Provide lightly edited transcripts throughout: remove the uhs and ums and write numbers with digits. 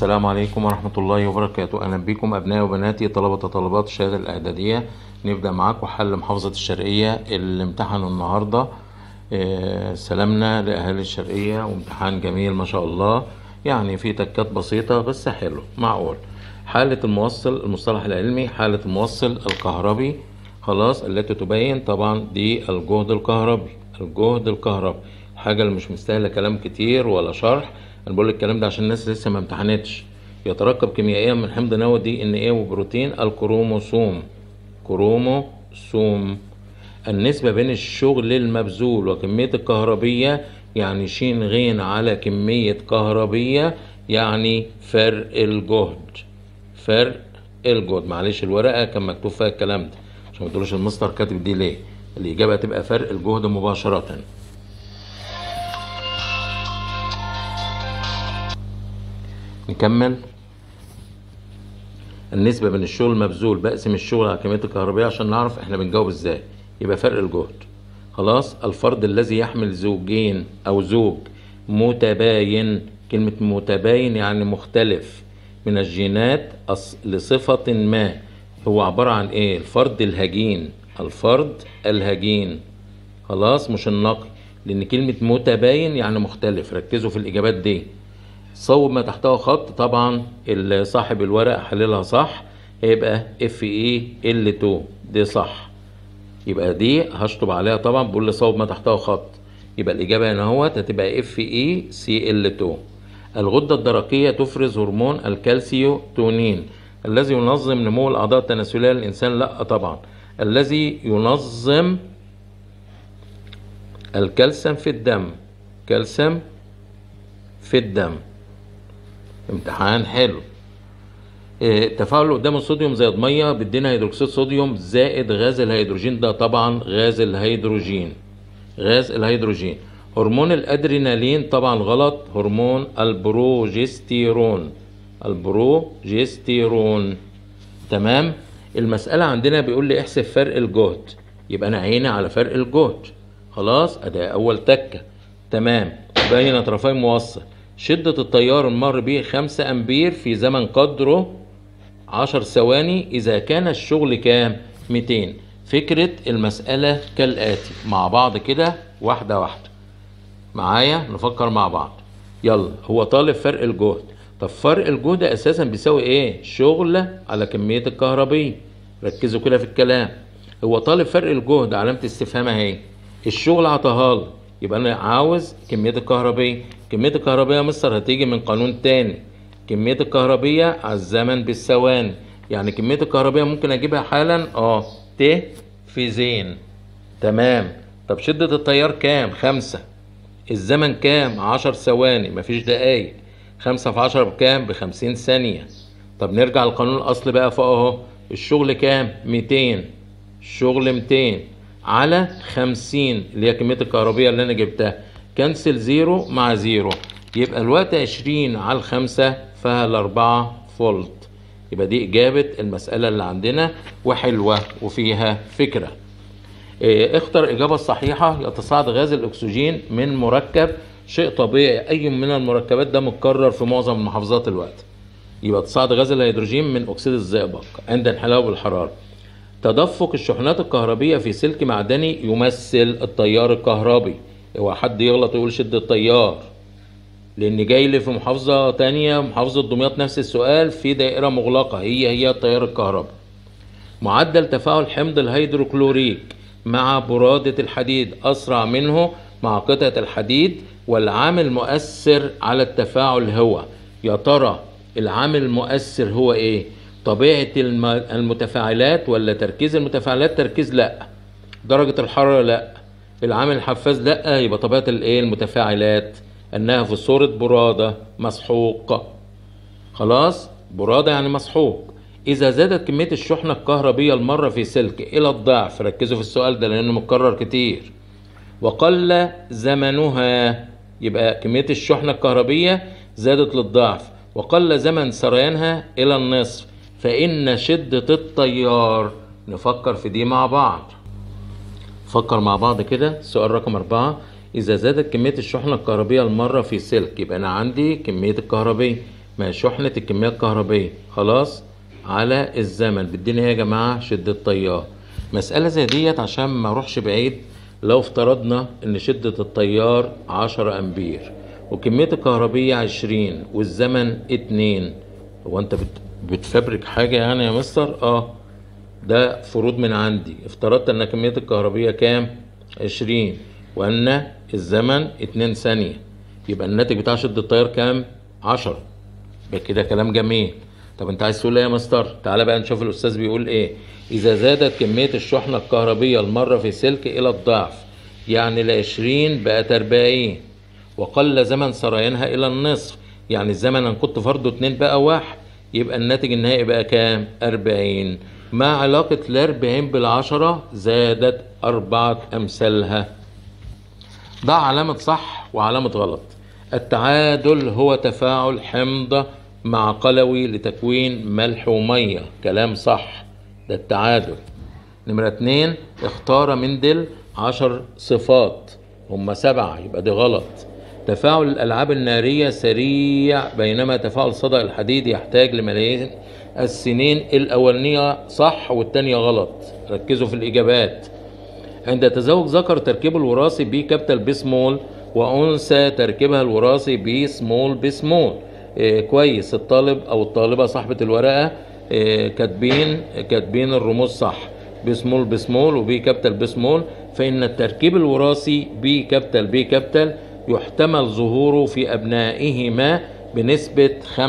السلام عليكم ورحمة الله وبركاته. أهلا بكم أبنائي وبناتي طلبة وطالبات الشهادة الإعدادية. نبدأ معاكم حل محافظة الشرقية اللي امتحنوا النهاردة. سلامنا لأهالي الشرقية، وامتحان جميل ما شاء الله، يعني في تكات بسيطة بس حلو معقول. حالة الموصل، المصطلح العلمي حالة الموصل الكهربي، خلاص، التي تبين طبعا دي الجهد الكهربي. الجهد الكهربي حاجة اللي مش مستاهلة كلام كتير ولا شرح. انا بقول الكلام ده عشان الناس لسه ما امتحنتش. يتركب كيميائيا من حمض نووي دي ان ايه وبروتين الكروموسوم. كروموسوم. النسبة بين الشغل المبذول وكمية الكهربية يعني ش غ على كمية كهربية، يعني فرق الجهد. فرق الجهد. معلش الورقة كان مكتوب فيها الكلام ده عشان ما تقولوش المستر كاتب دي ليه. الإجابة تبقى فرق الجهد مباشرة. نكمل. النسبة بين الشغل المبذول بقسم الشغل على كمية الكهربية عشان نعرف احنا بنجاوب ازاي. يبقى فرق الجهد. خلاص. الفرد الذي يحمل زوجين او زوج متباين، كلمة متباين يعني مختلف، من الجينات لصفة ما، هو عبارة عن ايه؟ الفرد الهجين. الفرد الهجين. خلاص، مش النقي، لان كلمة متباين يعني مختلف. ركزوا في الاجابات دي. صوب ما تحته خط. طبعا صاحب الورق حللها صح، هيبقى FeL2 دي صح. يبقى دي هشطب عليها طبعا، بقول لي صوب ما تحته خط، يبقى الإجابة هنا اهوت هتبقى FeCl2. الغدة الدرقية تفرز هرمون الكالسيوتونين الذي ينظم نمو الأعضاء التناسلية للإنسان. لا طبعا، الذي ينظم الكالسيوم في الدم. كالسيوم في الدم. امتحان حلو. التفاعل قدام الصوديوم زائد ميه بيدينا هيدروكسيد صوديوم زائد غاز الهيدروجين. ده طبعا غاز الهيدروجين. غاز الهيدروجين. هرمون الادرينالين طبعا غلط، هرمون البروجستيرون. البروجستيرون. تمام. المسألة عندنا بيقول لي احسب فرق الجهد، يبقى انا عيني على فرق الجهد. خلاص، ادي اول تكة. تمام. بين طرفي موصل. شدة التيار المر به 5 أمبير في زمن قدره 10 ثواني إذا كان الشغل كام؟ 200. فكرة المسألة كالآتي مع بعض كده واحدة واحدة معايا، نفكر مع بعض. يلا. هو طالب فرق الجهد. طب فرق الجهد أساسا بيساوي إيه؟ شغل على كمية الكهربية. ركزوا كده في الكلام. هو طالب فرق الجهد، علامة استفهام اهي. الشغل عطاها له، يبقى انا عاوز كمية الكهربية. كمية الكهربية يا مستر هتيجي من قانون تاني، كمية الكهربية على الزمن بالثواني. يعني كمية الكهربية ممكن اجيبها حالا ت في زين. تمام. طب شدة التيار كام؟ 5. الزمن كام؟ 10 ثواني، مفيش دقايق. 5 في 10 بكام؟ ب50 ثانية. طب نرجع للقانون الاصلي بقى فوق اهو. الشغل كام؟ 200. الشغل 200 على 50 اللي هي كمية الكهربية اللي انا جبتها. كنسل 0 مع 0، يبقى الوقت 20 على 5 فيها 4 فولت. يبقى دي اجابة المسألة اللي عندنا، وحلوة وفيها فكرة. اختر اجابة الصحيحة. يتصاعد غاز الاكسجين من مركب، شيء طبيعي، اي من المركبات ده متكرر في معظم المحافظات الوقت. يبقى تصاعد غاز الهيدروجين من اكسيد الزئبق عند انحلائه بالحرارة. تدفق الشحنات الكهربية في سلك معدني يمثل التيار الكهربي. هو حد يغلط ويقول شد التيار، لان جاي لي في محافظة تانية، محافظة دمياط، نفس السؤال في دائرة مغلقة هي التيار الكهربي. معدل تفاعل حمض الهيدروكلوريك مع برادة الحديد أسرع منه مع قطعة الحديد، والعامل المؤثر على التفاعل هو، يا ترى العامل المؤثر هو ايه؟ طبيعة المتفاعلات ولا تركيز المتفاعلات؟ تركيز لا. درجة الحرارة لا. العامل الحفاز لا. يبقى طبيعة المتفاعلات انها في صورة برادة مسحوق. خلاص، برادة يعني مسحوق. اذا زادت كمية الشحنة الكهربية المرة في سلك الى الضعف، ركزوا في السؤال ده لانه متكرر كتير، وقل زمنها، يبقى كمية الشحنة الكهربية زادت للضعف وقل زمن سريانها الى النصف، فإن شدة التيار. نفكر في دي مع بعض. فكر مع بعض كده. سؤال رقم 4. إذا زادت كمية الشحنة الكهربية المرة في سلك، يبقى أنا عندي كمية الكهربية ما هي شحنة الكمية الكهربية خلاص على الزمن بتديني ايه يا جماعة؟ شدة تيار. مسألة زي ديت عشان ما اروحش بعيد، لو افترضنا ان شدة التيار 10 امبير وكمية الكهربية 20 والزمن 2، هو انت بتفبرك حاجة يعني يا مستر؟ ده فروض من عندي. افترضت ان كمية الكهربية كام؟ 20 وان الزمن 2 ثانية، يبقى الناتج بتاع شدة التيار كام؟ 10. يبقى كده كلام جميل. طب انت عايز تقول ايه يا مستر؟ تعالى بقى نشوف الاستاذ بيقول ايه. اذا زادت كمية الشحنة الكهربية المرة في سلك الى الضعف، يعني ل20 بقت 40، وقل زمن سريانها الى النصف، يعني الزمن انا كنت فرضه 2 بقى 1، يبقى الناتج النهائي بقى كام؟ 40. ما علاقة ال40 بال10؟ زادت 4 امثالها. ضع علامة صح وعلامة غلط. التعادل هو تفاعل حمض مع قلوي لتكوين ملح ومية، كلام صح، ده التعادل. نمرة 2، اختار مندل 10 صفات، هم 7، يبقى دي غلط. تفاعل الألعاب النارية سريع، بينما تفاعل صدأ الحديد يحتاج لملايين السنين. الأولانية صح والتانية غلط، ركزوا في الإجابات. عند تزوج ذكر تركيبه الوراثي بي كابيتال بي سمول، وأنثى تركيبها الوراثي بي سمول بي سمول. كويس، الطالب أو الطالبة صاحبة الورقة كاتبين الرموز صح، بي سمول بي سمول وبي كابيتال بي سمول. فإن التركيب الوراثي بي كابيتال يحتمل ظهوره في أبنائهما بنسبة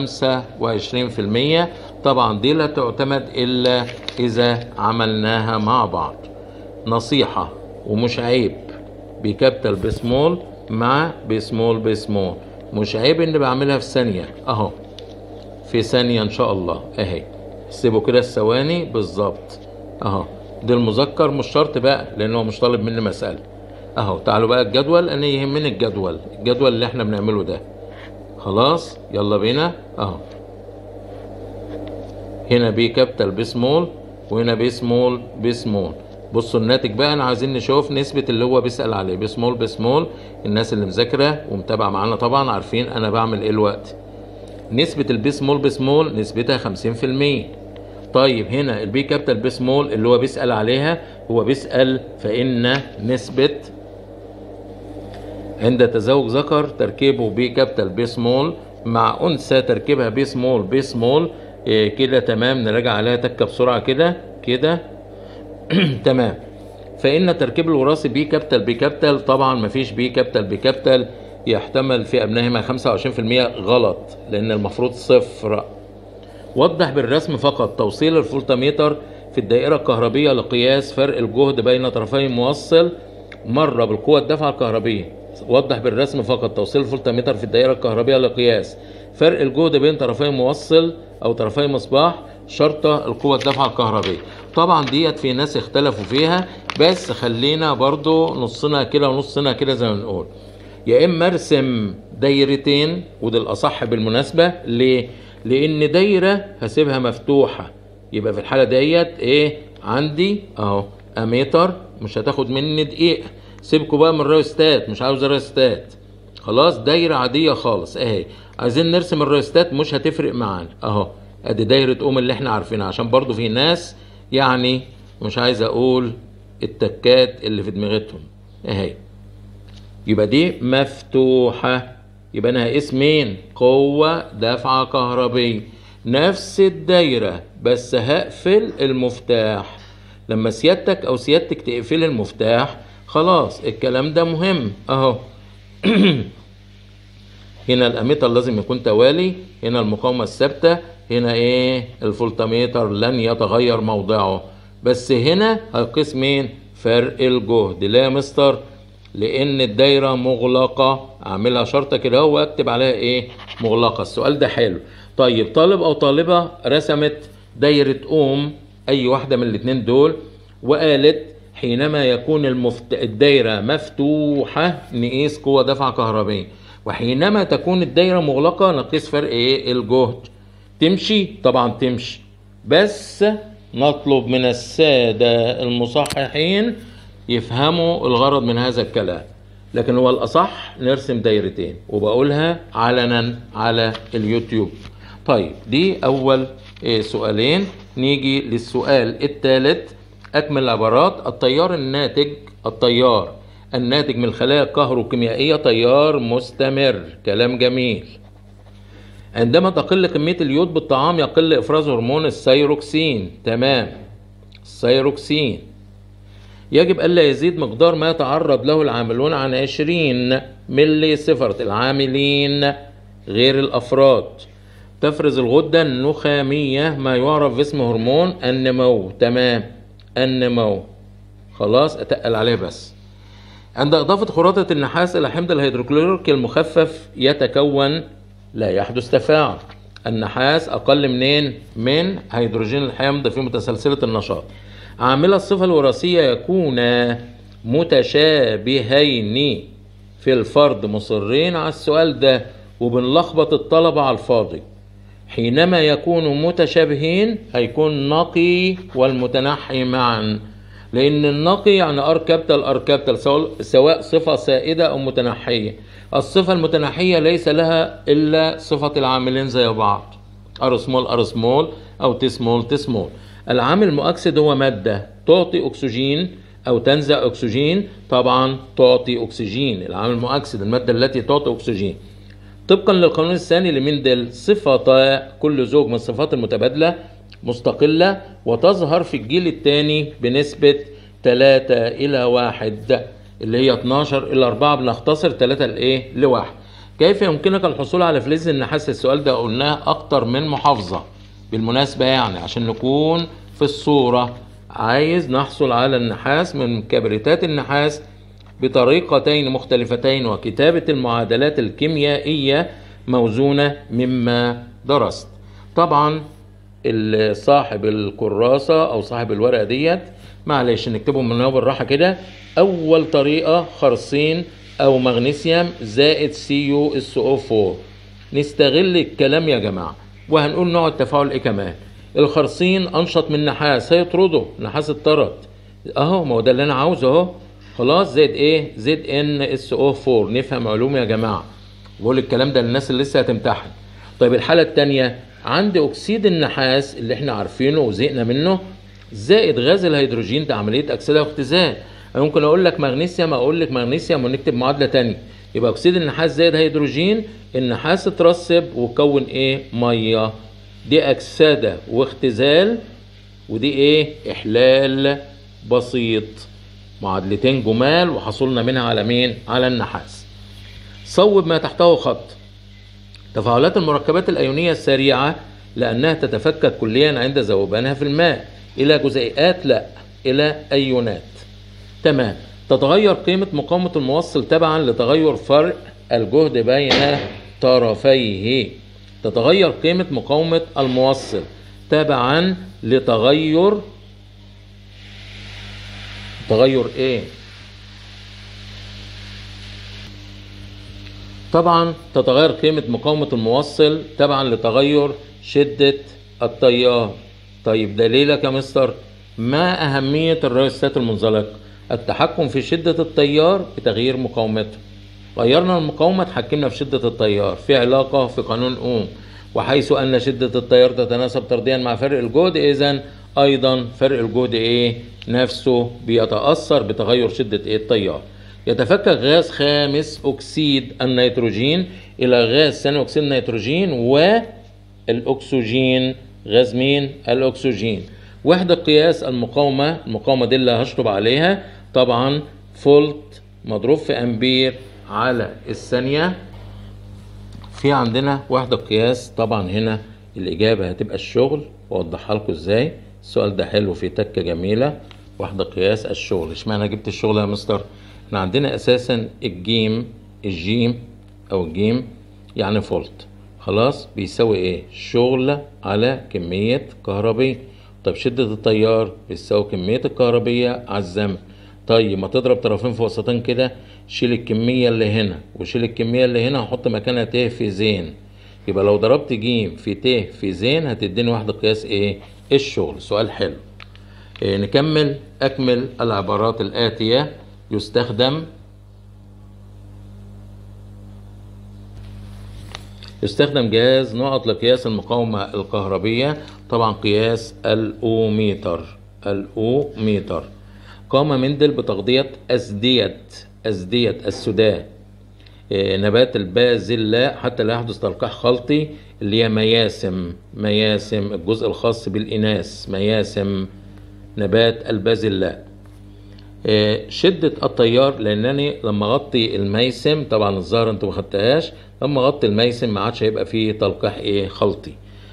25%. طبعا دي لا تعتمد إلا إذا عملناها مع بعض. نصيحة ومش عيب، بي كابيتال بي سمول مع بي سمول بي سمول، مش عيب إني بعملها في ثانية أهو، في ثانية إن شاء الله أهي. سيبوا كده الثواني بالظبط أهو. دي المذكر مش شرط بقى لأنه مش طالب مني مسألة أهو. تعالوا بقى الجدول، أنا يهمني الجدول اللي إحنا بنعمله ده. خلاص يلا بينا أهو. هنا بي كابيتال بي سمول وهنا بي سمول بي سمول. بصوا الناتج بقى، انا عايزين نشوف نسبة اللي هو بيسأل عليه. بي سمول بي سمول، الناس اللي مذاكرة ومتابعة معانا طبعا عارفين انا بعمل ايه الوقت. نسبة البي سمول بي سمول نسبتها 50%. طيب هنا البي كابيتال بي سمول اللي هو بيسأل عليها، هو بيسأل فإن نسبة عند تزوج ذكر تركيبه بي كابيتال بي سمول مع أنثى تركيبها بي سمول بي سمول. كده تمام، نراجع عليها تكة بسرعة كده تمام. فإن تركيب الوراثي بي كابيتال طبعا مفيش بي كابيتال يحتمل في أبنائهما 25%، غلط لأن المفروض 0. وضح بالرسم فقط توصيل الفولتميتر في الدائرة الكهربية لقياس فرق الجهد بين طرفي موصل مرة بالقوة الدافعة الكهربية. وضح بالرسم فقط توصيل الفولتميتر في الدائرة الكهربية لقياس فرق الجهد بين طرفي موصل أو طرفي مصباح شرطة القوة الدافعة الكهربية. طبعا ديت في ناس اختلفوا فيها، بس خلينا برضو نصنا كده ونصنا كده زي ما بنقول. يا اما ارسم دايرتين، وده الاصح بالمناسبة. ليه؟ لان دايرة هسيبها مفتوحة، يبقى في الحالة ديت ايه عندي اهو اميتر، مش هتاخد مني دقيقة. سيبكوا بقى من الريوستات، مش عاوز الريوستات، خلاص دايرة عادية خالص اهي. عايزين نرسم الريوستات مش هتفرق معانا اهو. ادي دايرة اللي احنا عارفينها، عشان برضو في ناس يعني مش عايز اقول التكات اللي في دماغتهم اهي. يبقى دي مفتوحة، يبقى انا هقيس مين؟ قوة دافعة كهربية. نفس الدايرة بس هقفل المفتاح. لما سيادتك او سيادتك تقفل المفتاح خلاص الكلام ده مهم اهو. هنا الاميتر لازم يكون توالي، هنا المقاومة الثابتة، هنا ايه الفولتميتر لن يتغير موضعه. بس هنا هقيس مين؟ فرق الجهد. لا يا مستر، لان الدايره مغلقه، اعملها شرطه كده اهو واكتب عليها ايه؟ مغلقه. السؤال ده حلو. طيب طالب او طالبه رسمت دايره اوم، اي واحده من الاثنين دول، وقالت حينما يكون الدايره مفتوحه نقيس قوه دفعه كهربيه، وحينما تكون الدايره مغلقه نقيس فرق ايه؟ الجهد. تمشي؟ طبعا تمشي، بس نطلب من السادة المصححين يفهموا الغرض من هذا الكلام. لكن هو الأصح نرسم دايرتين، وبقولها علنا على اليوتيوب. طيب دي أول سؤالين. نيجي للسؤال الثالث. أكمل العبارات. التيار الناتج من الخلايا الكهروكيميائية تيار مستمر. كلام جميل. عندما تقل كمية اليود بالطعام يقل إفراز هرمون الثيروكسين. تمام، الثيروكسين. يجب ألا يزيد مقدار ما يتعرض له العاملون عن 20 ملي صفر. العاملين غير الأفراد. تفرز الغدة النخامية ما يعرف باسم هرمون النمو. تمام، النمو. خلاص أتقل عليه بس. عند إضافة خراطة النحاس إلى حمض الهيدروكلوريك المخفف يتكون، لا يحدث تفاعل. النحاس أقل منين؟ من هيدروجين الحمض في متسلسلة النشاط. عامل الصفة الوراثية يكون متشابهين في الفرد. مصرين على السؤال ده وبنلخبط الطلبة على الفاضي. حينما يكونوا متشابهين هيكون نقي والمتنحي معا، لأن النقي يعني ار كابيتال سواء صفة سائدة أو متنحية. الصفة المتنحية ليس لها إلا صفة العاملين زي بعض، ار سمول أو تي سمول. العامل المؤكسد هو مادة تعطي أكسجين أو تنزع أكسجين. طبعا تعطي أكسجين. العامل المؤكسد المادة التي تعطي أكسجين. طبقا للقانون الثاني لمندل، صفة كل زوج من الصفات المتبادلة مستقلة وتظهر في الجيل الثاني بنسبة 3:1، اللي هي 12:4. بنختصر 3 ل1. كيف يمكنك الحصول على فلز النحاس؟ السؤال ده قلناه أكتر من محافظة بالمناسبة، يعني عشان نكون في الصورة. عايز نحصل على النحاس من كبريتات النحاس بطريقتين مختلفتين، وكتابة المعادلات الكيميائية موزونة مما درست. طبعا صاحب الكراسة أو صاحب الورقة ديت معلش نكتبهم من بالراحة كده. أول طريقة خرسين أو مغنيسيوم زائد CuSO4. نستغل الكلام يا جماعة وهنقول نوع التفاعل إيه كمان. الخرسين أنشط من النحاس هيطرده، نحاس الطرد أهو، ما هو ده اللي أنا عاوزه أهو. خلاص زائد زائد NSO4. نفهم علوم يا جماعة، بقول الكلام ده للناس اللي لسه هتمتحن. طيب الحالة التانية عندي أكسيد النحاس اللي احنا عارفينه وزهقنا منه زائد غاز الهيدروجين. ده عملية أكسدة واختزال. أنا ممكن أقول لك مغنيسيوم، أقول لك مغنيسيوم ونكتب معادلة تانية. يبقى أكسيد النحاس زائد هيدروجين، النحاس اترسب وكون مية. دي أكسدة واختزال، ودي إحلال بسيط. معادلتين جمال وحصلنا منها على مين؟ على النحاس. صوب ما تحته خط. تفاعلات المركبات الأيونية السريعة لأنها تتفكك كليا عند ذوبانها في الماء إلى جزيئات، لا إلى أيونات. تمام. تتغير قيمة مقاومة الموصل تبعا لتغير فرق الجهد بين طرفيه. تتغير قيمة مقاومة الموصل تبعا لتغير طبعا تتغير قيمة مقاومة الموصل تبعا لتغير شدة التيار. طيب دليلك يا مستر؟ ما أهمية الريوستات المنزلقة؟ التحكم في شدة التيار بتغيير مقاومته. غيرنا المقاومة تحكمنا في شدة التيار، في علاقة في قانون أوم. وحيث أن شدة التيار تتناسب طرديا مع فرق الجهد، إذن أيضا فرق الجهد نفسه بيتأثر بتغير شدة التيار. يتفكك غاز خامس أكسيد النيتروجين إلى غاز ثاني أكسيد النيتروجين والأكسجين. غاز مين؟ الأكسجين. وحدة قياس المقاومة دي اللي هشطب عليها طبعا فولت مضروب في أمبير على الثانية. في عندنا وحدة قياس طبعا هنا الإجابة هتبقى الشغل، وأوضحها لكم إزاي. السؤال ده حلو فيه تكة جميلة. وحدة قياس الشغل. اشمعنى جبت الشغل يا مستر؟ احنا عندنا أساسا الجيم يعني فولت. خلاص بيساوي شغل على كمية كهربية. طب شدة التيار بيساوي كمية الكهربية على الزمن. طيب ما تضرب طرفين في وسطين كده، شيل الكمية اللي هنا وشيل الكمية اللي هنا، هحط مكانها ت في زين. يبقى لو ضربت ج في ت في زين هتديني وحدة قياس الشغل. سؤال حلو. نكمل. أكمل العبارات الآتية. يستخدم جهاز نقط لقياس المقاومة الكهربية، طبعا قياس الأوميتر. قام مندل بتغطية أزدية السوداء نبات البازلاء حتى لا يحدث تلقيح خلطي، اللي هي مياسم الجزء الخاص بالإناث، مياسم نبات البازلاء. شدة التيار، لأنني لما أغطي الميسم، طبعا الزهرة أنتوا ما خدتهاش، لما أغطي الميسم ما عادش هيبقى فيه تلقيح خلطي.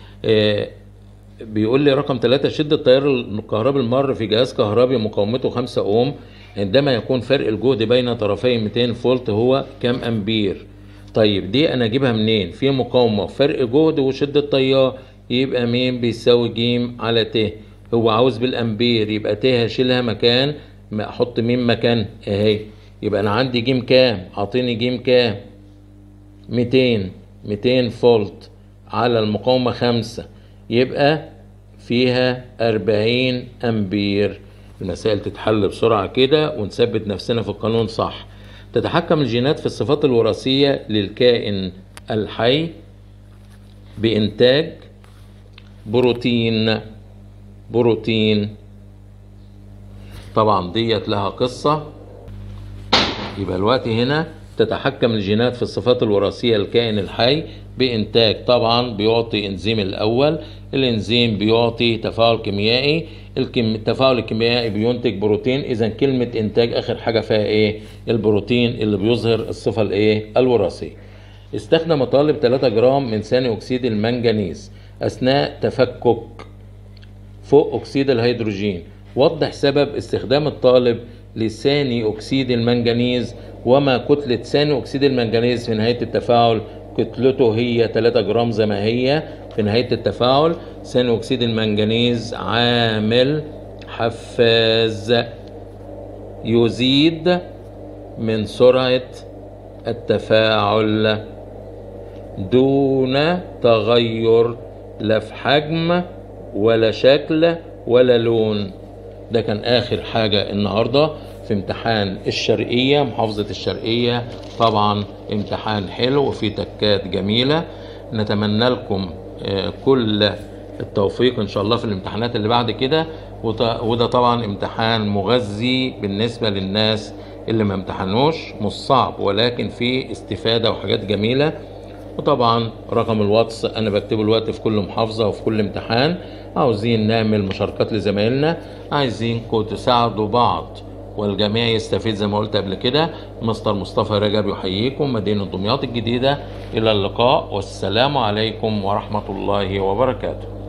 بيقول لي رقم 3 شدة التيار الكهربي المر في جهاز كهربي مقاومته 5 أوم عندما يكون فرق الجهد بين طرفي 200 فولت هو كم أمبير؟ طيب دي أنا أجيبها منين؟ في مقاومة فرق جهد وشدة تيار، يبقى مين بيساوي ج على ت. هو عاوز بالأمبير، يبقى ت هشيلها مكان، أحط مين مكان أهي. يبقى أنا عندي ج كام؟ أعطيني ج كام؟ 200 فولت على المقاومة 5، يبقى فيها 40 أمبير. المسائل تتحل بسرعة كده ونثبت نفسنا في القانون صح. تتحكم الجينات في الصفات الوراثية للكائن الحي بإنتاج بروتين. طبعا ديت لها قصة. يبقى الوقت هنا تتحكم الجينات في الصفات الوراثية للكائن الحي بإنتاج، طبعا بيعطي إنزيم الأول، الإنزيم بيعطي تفاعل كيميائي، التفاعل الكيميائي بينتج بروتين. إذا كلمة إنتاج آخر حاجة فيها البروتين اللي بيظهر الصفة الوراثية. استخدم طالب 3 جرام من ثاني أكسيد المنجنيز أثناء تفكك فوق أكسيد الهيدروجين. وضح سبب استخدام الطالب لثاني أكسيد المنجنيز وما كتلة ثاني أكسيد المنجنيز في نهاية التفاعل. كتلته هي 3 جرام زي ما هي في نهاية التفاعل. ثاني أكسيد المنجنيز عامل حفاز يزيد من سرعة التفاعل دون تغير لا في حجم ولا شكل ولا لون. ده كان آخر حاجة النهاردة في امتحان الشرقية، محافظة الشرقية. طبعا امتحان حلو وفيه تكات جميلة. نتمنى لكم كل التوفيق ان شاء الله في الامتحانات اللي بعد كده. وده طبعا امتحان مغذي بالنسبة للناس اللي ما امتحنوش، مش صعب ولكن فيه استفادة وحاجات جميلة. وطبعا رقم الواتس انا بكتبه الوقت في كل محافظة وفي كل امتحان. عاوزين نعمل مشاركات لزمايلنا، عايزينكم تساعدوا بعض والجميع يستفيد زي ما قلت قبل كده. مستر مصطفى رجب يحييكم، مدينة دمياط الجديدة. إلى اللقاء والسلام عليكم ورحمة الله وبركاته.